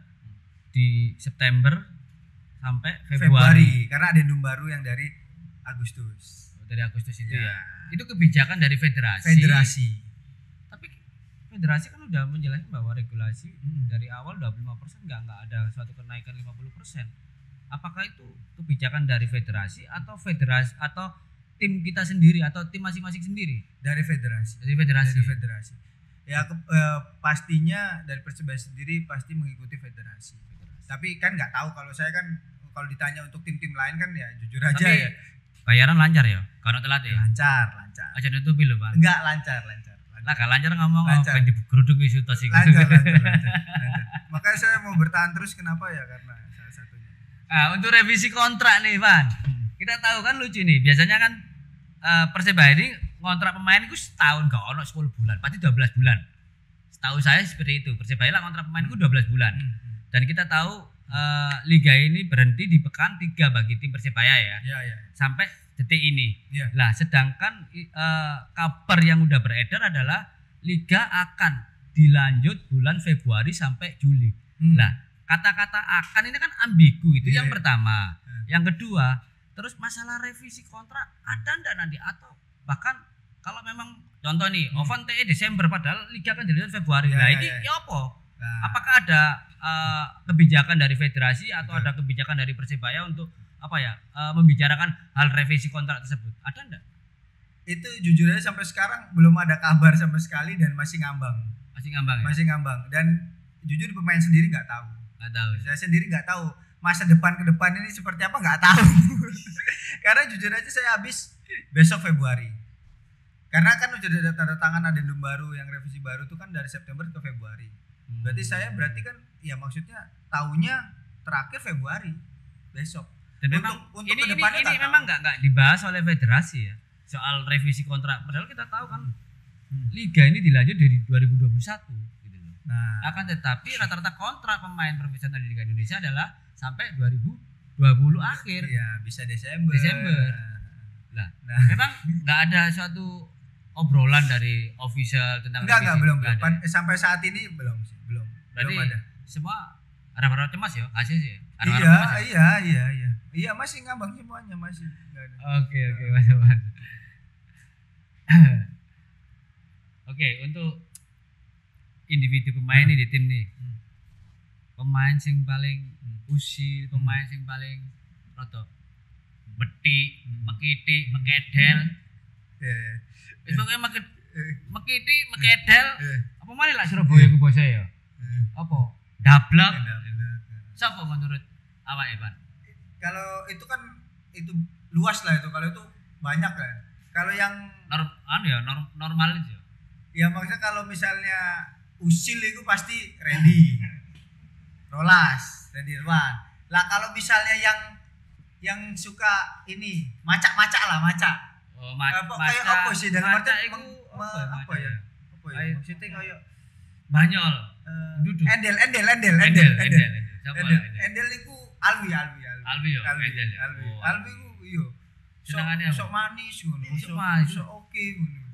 di September sampai Februari. Februari karena ada addendum baru yang dari Agustus. Oh, dari Agustus itu ya. ya. Itu kebijakan dari federasi. Federasi. Tapi federasi kan udah menjelaskan bahwa regulasi hmm. dari awal dua puluh lima persen enggak enggak ada suatu kenaikan lima puluh persen. Apakah itu kebijakan dari federasi atau federasi atau tim kita sendiri atau tim masing-masing sendiri? Dari federasi. Dari federasi. Dari federasi. Ya ke, eh, pastinya dari Persebaya sendiri pasti mengikuti federasi. federasi. Tapi kan nggak tahu, kalau saya kan kalau ditanya untuk tim-tim lain kan ya jujur aja. Tapi ya. Bayaran lancar ya? Kalau telat ya? Lancar, lancar. Aja nutupi loh, Pak. Enggak lancar, lancar. Lah kalau lancar ngomong lancar. Apa yang digeruduk isu tos lancar, lancar, lancar, lancar. Makanya saya mau bertahan terus, kenapa ya? Karena salah satunya. Ah, untuk revisi kontrak nih, Van. Hmm. Kita tahu kan lucu nih, biasanya kan uh, Persebaya ini ngontrak pemain itu setahun, gak ono sepuluh bulan, pasti dua belas bulan. Setahu saya seperti itu. Persebaya lah kontrak pemain itu dua belas bulan. Hmm. Dan kita tahu uh, liga ini berhenti di pekan tiga bagi tim Persebaya ya. Ya, ya. Sampai detik ini. Ya. Lah, sedangkan uh, kabar yang udah beredar adalah liga akan dilanjut bulan Februari sampai Juli. Hmm. Lah, kata-kata akan ini kan ambigu itu yeah. yang pertama. Yeah. Yang kedua, terus masalah revisi kontrak ada ndak nanti atau bahkan kalau memang contoh nih hmm. Ovan T E Desember padahal liga kan dilihat Februari. Yeah, nah, yeah, ini yeah. ya apa? Nah. Apakah ada uh, kebijakan dari federasi atau Betul. ada kebijakan dari Persebaya untuk apa ya? Uh, membicarakan hal revisi kontrak tersebut? Ada ndak? Itu jujur aja sampai sekarang belum ada kabar sama sekali dan masih ngambang. Masih ngambang. Ya? Masih ngambang dan jujur pemain sendiri nggak tahu. Nggak tahu. Saya sendiri nggak tahu masa depan ke depan ini seperti apa, nggak tahu. Karena jujur aja saya habis besok Februari. Karena kan udah ada tanda tangan addendum baru yang revisi baru itu kan dari September ke Februari. Hmm. Berarti saya berarti kan ya maksudnya tahunya terakhir Februari besok. Dan memang untuk, untuk ini, ini, ini memang nggak nggak dibahas oleh federasi ya soal revisi kontrak. Padahal kita tahu kan hmm. liga ini dilanjut dari dua ribu dua puluh satu gitu loh. Nah, akan tetapi rata-rata kontrak pemain profesional di Liga Indonesia adalah sampai dua ribu dua puluh akhir. Iya, bisa Desember. Desember. Lah, nah. memang nggak ada suatu obrolan dari official tentang enggak, enggak, belum, belum. Ada. Sampai saat ini belum sih, belum. Berarti belum ada. Semua harap-harap cemas ya, hasil sih. Iya, ya? iya, iya, iya. Iya, masih ngambang semuanya, masih. Oke, oke, Mas Ovan. Oke, untuk individu pemain hmm. di tim nih. Hmm. Pemain sing paling hmm. usil, pemain sing paling roto beti, hmm. mekiti, mekedel. Yeah. Wis pokoke mekiti, mekedel. Apa maneh lak Surabaya ku basa ya? Apa? Dablek. Siapa menurut awak Evan? Kalau itu kan itu luas lah itu. Kalau itu banyak lah. Kalau yang norm, anu ya norm, normal aja. Ya maksudnya kalau misalnya usil itu pasti Randy, Rolas, Randy Irwan. Lah kalau misalnya yang yang suka ini macak-macak lah macak. Oh, ma- apa, kayak apa sih dalam arti apa, apa, apa ya? Apa ya? Maksudnya kayak banyol. Uh, endel, endel, endel, endel, endel, endel. Endel, endel itu Alwi, Alwi, Alwi. Alwi ya, Alwi, endel. Alwi, Alwi itu iyo. Sok, sok manis ngono, sok, sok oke ngono.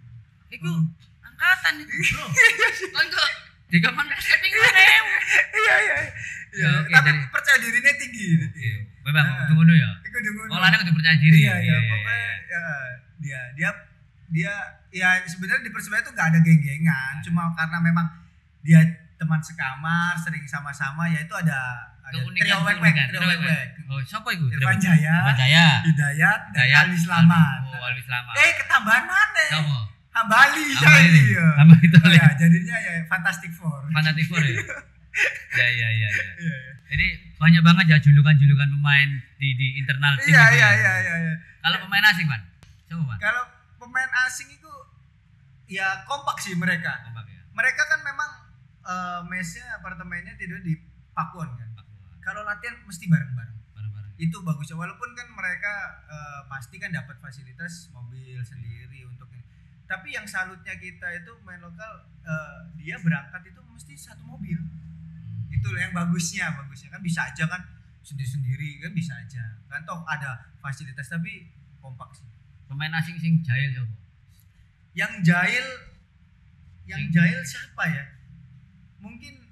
Iku angkatan iku, Bro. Kon kok dikon setting rew. Iya iya. Ya, oke, Tapi jadi- percaya dirinya tinggi. Memang Nah. kudu ngono ya. Iku ngono. Olahnya kudu percaya diri. Iya iya pokoknya ya, dia dia dia ya sebenarnya di Persebaya itu nggak ada geng-gengan, cuma karena memang dia teman sekamar, sering sama-sama, ya itu ada ada Keunikan, trio wek keunikan. trio Trio wek wek. Oh, siapa iku? Irfan Jaya, Irfan Jaya. Hidayat, dan Hidayat, Ali Slamet. Oh, Ali Slamet. Eh ketambahan mana? Siapa? Hambali Hambali. jadi ya. Hambali itu Ya jadinya ya Fantastic Four. Fantastic Four ya. Ya ya ya ya. Iya iya. Jadi banyak banget ya julukan-julukan pemain di di internal tim. Iya itu iya ya. iya iya. iya. Kalau pemain asing, Pan? Coba, Pan. Kalau pemain asing itu ya kompak sih mereka. Kompak ya. Mereka kan memang eh, mesnya apartemennya tidur di Pakuan kan. Kalau latihan mesti bareng-bareng. Bareng-bareng. Itu bagusnya, walaupun kan mereka eh, pasti kan dapat fasilitas mobil sendiri untuk ini. Tapi yang salutnya kita itu main lokal, eh, dia berangkat itu mesti satu mobil. Itu loh yang bagusnya, bagusnya kan bisa aja kan sendiri-sendiri kan bisa aja. Kan toh ada fasilitas tapi kompak sih. Pemain asing sing jahil siapa? Yang jahil yang Sing- jahil siapa ya? Mungkin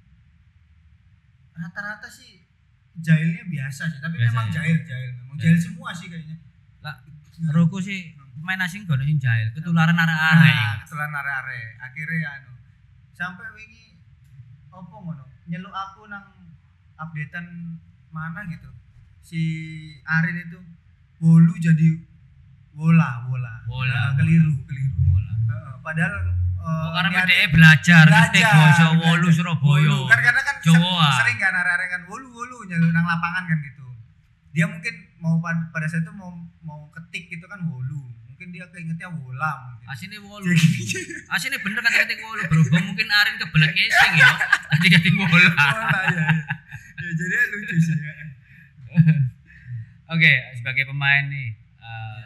rata-rata sih jahilnya biasa sih, tapi Biasa memang ya? jahil jahil memang Jahil. jahil semua sih kayaknya. Lah, Roku sih pemain asing gak ada sing jahil, ketularan arek-arek. Nah, kebetulan are-are akhirnya anu sampai wingi opo ngono nyeluk aku nang updatean mana gitu si Arin itu wolu jadi wola wola Wola, Nah, keliru keliru Bola. Heeh, padahal eh, Oh, karena niatnya- P D E belajar, ngerti belajar, basa belajar. wolu Surabaya. Wolu. Kan karena kan Jawa. ser- sering kan are-are kan wolu wolu nyeluk nang lapangan kan gitu. Dia mungkin mau pad- pada saat itu mau mau ketik gitu kan wolu. Mungkin dia keingetnya wola mungkin. Asine wolu. Jadi- Asine bener kata ketik wolu, berhubung mungkin Arin kebelet ngesing ya. Tadi ketik bola. Wola ya. Ya, ya jadi lucu sih. Ya. Oke, sebagai pemain nih, eh,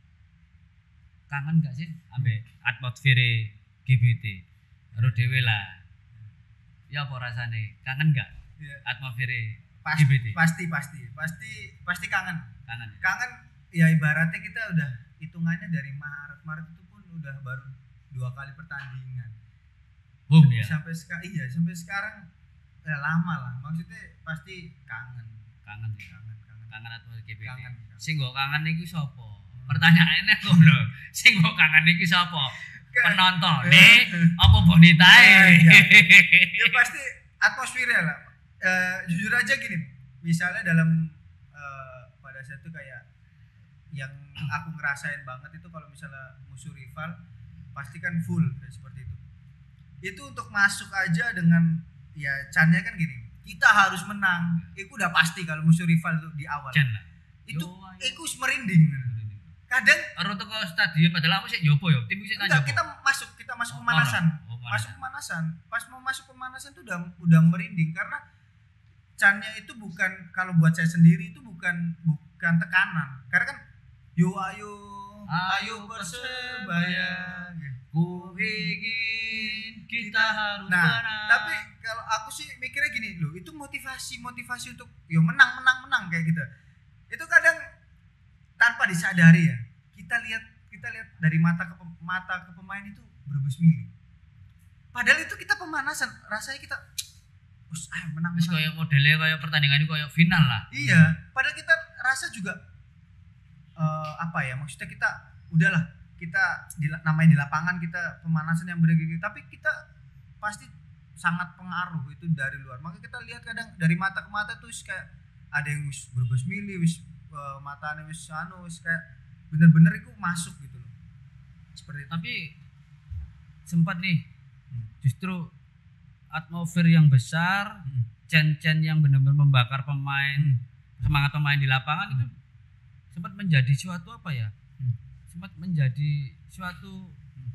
kangen gak sih ambe atmosfer G B T? Ro dhewe lah. Ya apa rasane? Kangen gak Ya. atmosfer Pas- G B T? pasti pasti pasti pasti kangen. Kangen. Kangen ya ibaratnya kita udah hitungannya dari Maret. Maret itu pun udah baru dua kali pertandingan. Boom ya. Sampai sekarang iya sampai sekarang ya lama lah. Maksudnya pasti kangen. Kangen ya. Kangen kangen. Kangen atmosfer G B T. Kangen, kangen. Sing mbok kangen iki sapa? Pertanyaannya ngono. Sing mbok kangen iki sapa? Penonton nih apa bonitae? Eh, iya. Ya pasti atmosfernya lah. Eh, jujur aja gini, misalnya dalam eh, pada saat itu kayak yang aku ngerasain banget itu kalau misalnya musuh rival pasti kan full kayak seperti itu. Itu untuk masuk aja dengan ya cannya kan gini, kita harus menang. Itu udah pasti kalau musuh rival itu di awal. Jan lah. Itu Yo, ayo. itu merinding. Kadang Karo teko stadion padahal aku sik nyoba ya, tim iki sik enggak nyoba. kita masuk kita masuk Oh, pemanasan. oh, pemanasan. Masuk pemanasan. Pas mau masuk pemanasan tuh udah udah merinding karena cannya itu bukan kalau buat saya sendiri itu bukan bukan tekanan. Karena kan yo ayo ayo Ayo Persebaya. Ku ingin kita harus Nah, menang. tapi kalau aku sih mikirnya gini loh, itu motivasi motivasi untuk yo menang menang menang kayak gitu. Itu kadang tanpa disadari ya. Kita lihat kita lihat dari mata ke pem- mata ke pemain itu berbes mili. Padahal itu kita pemanasan, rasanya kita us ayo menang Wis menang. koyo modelnya koyo pertandingan ini koyo final lah. Iya, padahal kita rasa juga eh, apa ya? Maksudnya kita udahlah, kita di, namanya di lapangan kita pemanasan yang bener gitu, tapi kita pasti sangat pengaruh itu dari luar. Makanya kita lihat kadang dari mata ke mata tuh wis kayak ada yang wis berbes mili, wis eh, matanya wis anu wis kayak bener-bener itu masuk gitu loh. Seperti itu. Tapi sempat nih Hmm. justru atmosfer yang besar, Hmm. cen-cen yang benar-benar membakar pemain, Hmm. semangat pemain di lapangan itu sempat menjadi suatu apa ya? Hmm. Sempat menjadi suatu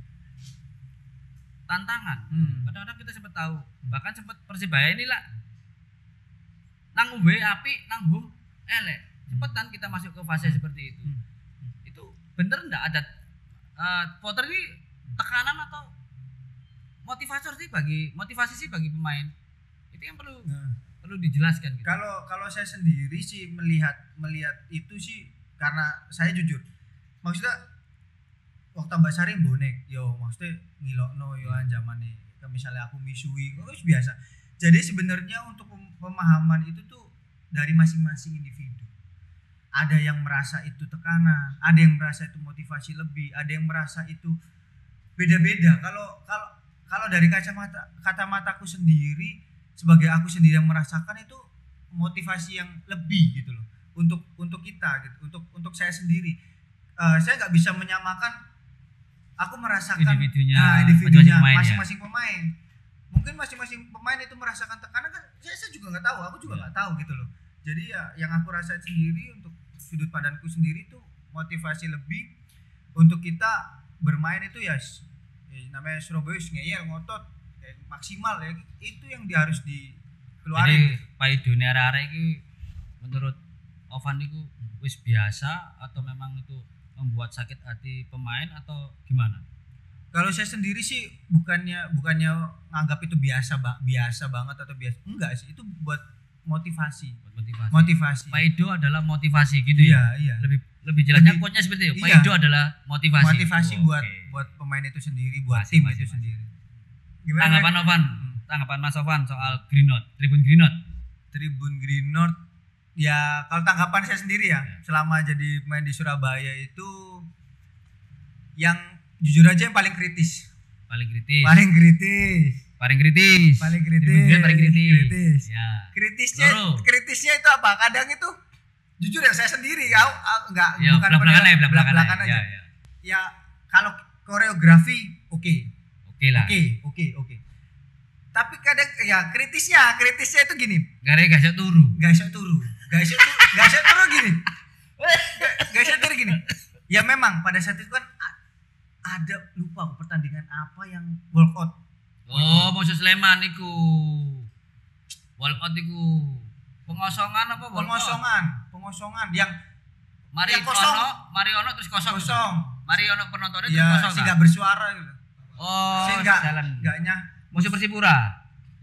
tantangan. Hmm. Kadang-kadang kita sempat tahu, bahkan sempat Persibaya ini lah nang W api, nang hum elek. Sempat kan kita masuk ke fase seperti itu. Hmm. Itu bener enggak ada uh, Potter ini tekanan atau motivasi sih bagi motivasi sih bagi pemain? Itu yang perlu Nah. perlu dijelaskan gitu. Kalau kalau saya sendiri sih melihat melihat itu sih karena saya jujur, maksudnya waktu tambah sari bonek yo maksudnya ngilokno yo anjamane misalnya aku misui kok biasa. Jadi sebenarnya untuk pemahaman itu tuh dari masing-masing individu. Ada yang merasa itu tekanan, ada yang merasa itu motivasi lebih, ada yang merasa itu beda-beda. Kalau kalau kalau dari kacamata kacamataku sendiri sebagai aku sendiri yang merasakan itu motivasi yang lebih gitu loh untuk untuk kita gitu, untuk untuk saya sendiri. Uh, saya nggak bisa menyamakan aku merasakan individunya, nah, individunya pemain masing-masing ya? pemain. Mungkin masing-masing pemain itu merasakan tekanan kan saya, saya juga nggak tahu, aku juga nggak ya. tahu gitu loh. Jadi ya yang aku rasain sendiri untuk sudut pandangku sendiri tuh motivasi lebih untuk kita bermain itu ya eh, namanya Surabaya ngeyel ngotot kayak maksimal ya itu yang dia harus dikeluarin. Jadi paidone arek-arek iki menurut Ovan itu wis biasa atau memang itu membuat sakit hati pemain atau gimana? Kalau saya sendiri sih bukannya bukannya nganggap itu biasa biasa banget atau biasa enggak sih, itu buat motivasi. Buat motivasi. Motivasi. Paido adalah motivasi gitu iya, ya. Iya. Lebih lebih jelasnya quote-nya seperti itu. Iya. Paido adalah motivasi. Motivasi oh, buat okay. buat pemain itu sendiri, buat masih, tim masih, itu masih. sendiri. Gimana? Tanggapan Ovan, hmm. tanggapan Mas Ovan soal Green Note, Tribun Green Note. Tribun Green Note. Ya, kalau tanggapan saya sendiri ya, ya, selama jadi pemain di Surabaya itu yang jujur aja yang paling kritis. Paling kritis. Paling kritis. Paling kritis. Paling kritis. Paling kritis. kritis. Ya. Kritisnya, Loro. kritisnya itu apa? Kadang itu jujur ya saya sendiri, ya, enggak ya, bukan belak-belakan aja, belak-belakan belak-belakan aja. Ya, ya. ya kalau koreografi oke. Okay. Oke okay lah. Oke, okay, oke, okay, oke. Okay. Tapi kadang ya kritisnya, kritisnya itu gini. Gare gak iso turu. Gak iso turu. Gak iso turu, gak iso turu gini. Gak iso turu gini. Ya memang pada saat itu kan ada lupa aku pertandingan apa yang walkout. Oh, Mojo Sleman iku. Walkout iku. Pengosongan apa walkout? Pengosongan, pengosongan yang mari yang kosong, ono, mari ono terus kosong. Kosong. Mari ono penontonnya terus ya, kosong. Sih enggak bersuara gitu. Oh, sih enggak jalan. Enggaknya Musuh Persipura.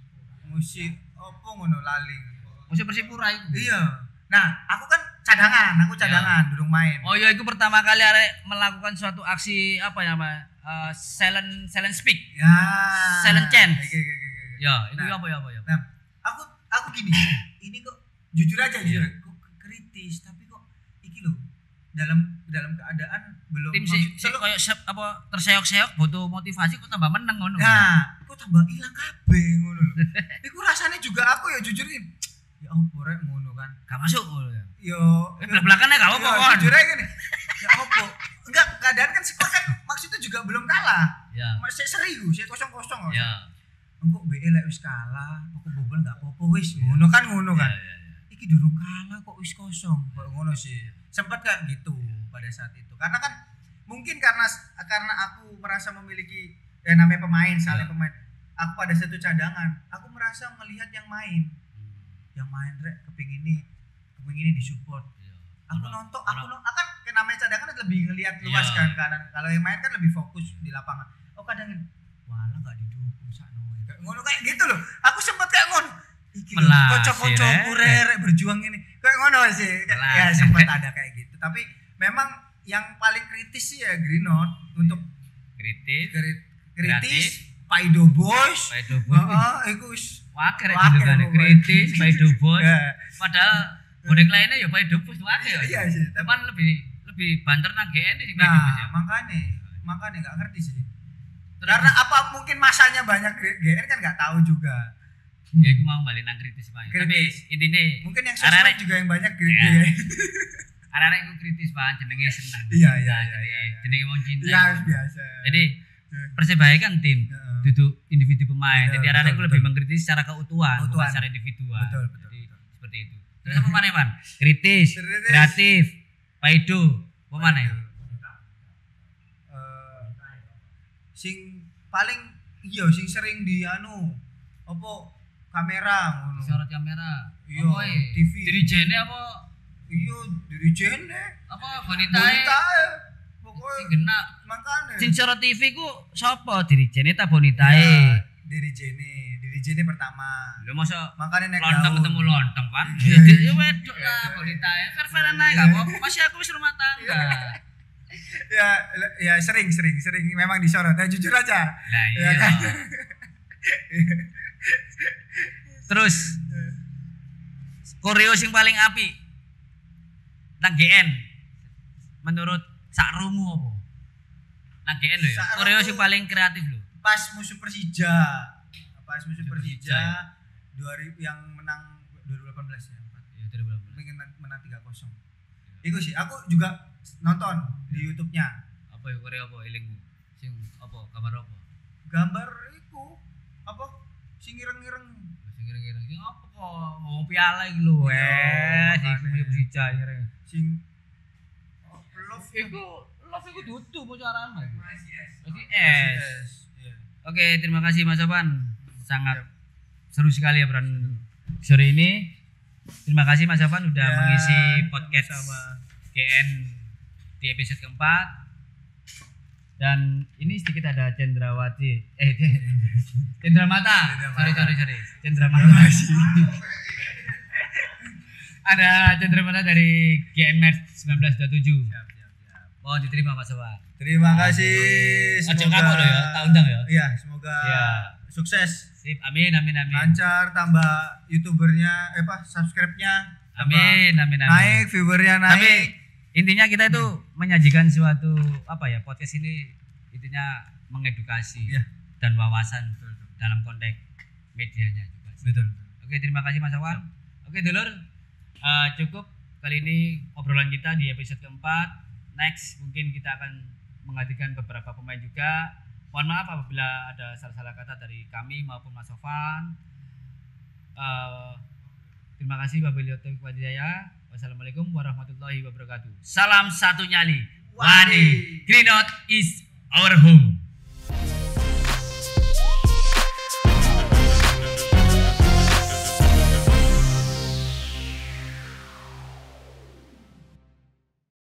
Musik opo ngono lali. Musuh Persipura iku. Iya. Nah, aku kan cadangan, aku cadangan ya. Durung main. Oh iya, itu pertama kali arek melakukan suatu aksi apa ya, Mas? Uh, silent silent speak. Ya. Silent chant. Oke, oke, oke. Ya, itu nah, apa ya apa ya? Nah, aku aku gini, ini kok jujur aja jujur, yeah. kok kritis tapi kok iki loh dalam dalam keadaan belum tim sih si, kayak apa terseok-seok butuh motivasi kok tambah meneng ngono. Nah, kok tambah ilang kabeh ngono lho. Iku rasanya juga aku ya jujur ini. Ya opo rek ngono kan. Gak masuk ngono ya. Yo, eh belak-belakannya gak apa-apa kan. Jujur aja gini. Ya opo. Enggak, keadaan kan skor kan maksudnya juga belum kalah. Ya. Masih serius, saya kosong-kosong. Ya. Engko B E lek wis kalah, kok bobol enggak apa-apa wis. Ngono kan ngono kan. Ya, ya, ya. Iki durung kalah kok wis kosong. Kok ngono sih. Sempat kayak gitu pada saat itu. Karena kan mungkin karena karena aku merasa memiliki ya namanya pemain, saling ya. pemain. Aku pada satu cadangan, aku merasa melihat yang main. Hmm. Yang main rek kepingin ini, kepingin ini disupport. Ya. Aku ano, nonton, aku ano. nonton, kan namanya cadangan lebih ngelihat luas ya. Kan kanan. Kalau yang main kan lebih fokus di lapangan. Oh kadang walah enggak didukung sakno. Kayak ngono kayak gitu loh. Aku sempat kayak ngono. Iki lho, kocok-kocokku rek berjuang ini. Kayak ngono sih. Ya sempat ada kayak gitu. Tapi memang yang paling kritis sih ya Green Note untuk kritis, kritis, kritis Paido Boys. Paido Boys. Heeh, iku wis wakil julukan kritis Paido Boys. Yeah. Padahal bonek lainnya ya Paido Boys wakil. Iya sih. Cuman lebih lebih banter nang G N sih Paido Boys ya. Makanya, makanya enggak ngerti sih. Terus, karena apa mungkin masanya banyak G N kan enggak tahu juga. Ya aku mau balik nang kritis Pak. Tapi intinya mungkin yang sosmed juga yang banyak G N. Arek-arek iku kritis Pak, jenenge seneng. Iya iya iya. Jenenge wong cinta. Iya biasa. Jadi Persebaya kan tim, duduk individu pemain. Jadi arek-arek iku lebih mengkritis secara keutuhan, bukan secara individual. Betul betul. Jadi seperti itu. Terus apa maneh, Pan? Kritis, kreatif, Paido, apa maneh? Eh sing paling iya sing sering di anu apa kamera ngono. Sorot kamera. Iya, T V. Dirijene apa? Iya, dirijene. Apa bonitae? Bonitae. Pokoke sing genak. Makane. Sing sorot T V ku sapa? Dirijene ta bonitae? Ya, dirijene. Dirijene pertama. Lho masa makane nek lontong ketemu lontong, Pan. Ya wedok lah bonitae. Fair-fairan ae gak apa-apa. Masih aku wis rumah tangga. ya ya sering sering sering memang disorot ya jujur aja. Nah, Ya iya. kan? Terus koreo sing paling apik nang G N menurut sakrumu apa? Nang G N lho ya. Sakrumu- Koreo sing paling kreatif lho. Pas musuh Persija, pas musuh Musuh Persija, Persija ya. dua ribu yang menang dua ribu delapan belas ya. Ya dari berapa? Pengen menang tiga kosong. Itu sih aku juga nonton di YouTube-nya. Apa ya koreo apa elingmu? Sing apa kabar apa? Gambar iku apa? Sing ireng-ireng. Sing kira-kira iki apa kok? Oh piala iki lho. Iya, Eh, sing makanya. punya Persija kira. Sing oh, love Iku love iku dudu mau caraan lagi. Masih S. es. Iya. Oke, terima kasih Mas Afan. Sangat seru sekali ya peran sore ini. Terima kasih Mas Afan udah Ya, mengisi podcast sama. G N di episode keempat. Dan ini sedikit ada Cendrawati, eh Cendramata. Sorry sorry sorry. Cendramata. Ada Cendramata dari G N Match seribu sembilan ratus dua puluh tujuh. Siap, siap, siap. Mohon diterima Mas Afan. Terima kasih. Aja kapok loh ya, tak undang ya. Iya, semoga Iya. sukses. Sip, amin amin amin. Lancar, tambah youtubernya, eh apa, subscribe-nya, tambah Amin amin amin. naik, viewernya naik. Tapi intinya kita itu menyajikan suatu apa ya, podcast ini intinya mengedukasi Iya. dan wawasan Betul, betul. dalam konteks medianya juga sih. Betul. Oke, terima kasih Mas Awan. Oke, dulur. Eh, cukup kali ini obrolan kita di episode keempat. Next mungkin kita akan menghadirkan beberapa pemain juga. Mohon maaf apabila ada salah-salah kata dari kami maupun Mas Sofan. Eh, terima kasih wabillahi taufiq wal hidayah. Wassalamualaikum warahmatullahi wabarakatuh. Salam satu nyali. Wani. Green Out is our home.